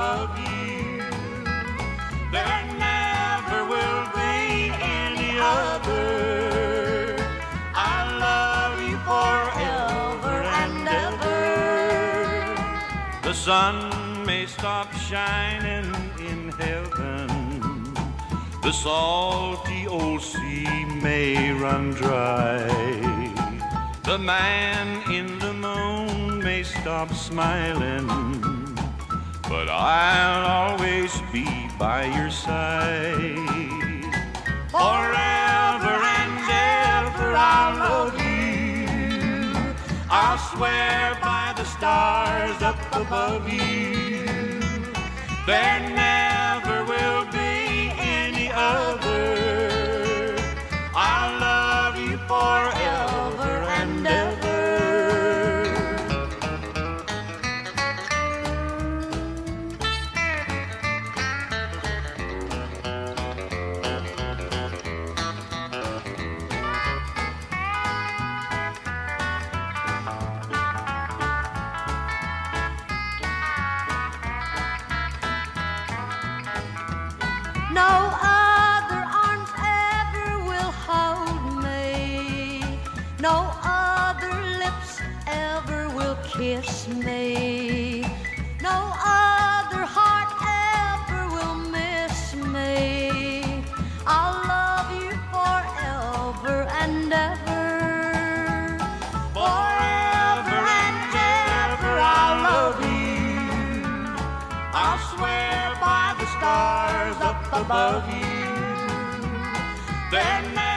above you. There never will be any other. I love you forever and ever. The sun may stop shining in heaven, the salty old sea may run dry, the man in the moon may stop smiling, but I'll always be by your side. Forever and ever I'll love you. I'll swear by the stars up above you. There never will be any other. I'll love you forever and ever. No other arms ever will hold me. No other lips ever will kiss me. No other heart ever will miss me. I'll love you forever and ever. Forever and ever I'll love you. I'll swear by the stars up above you. There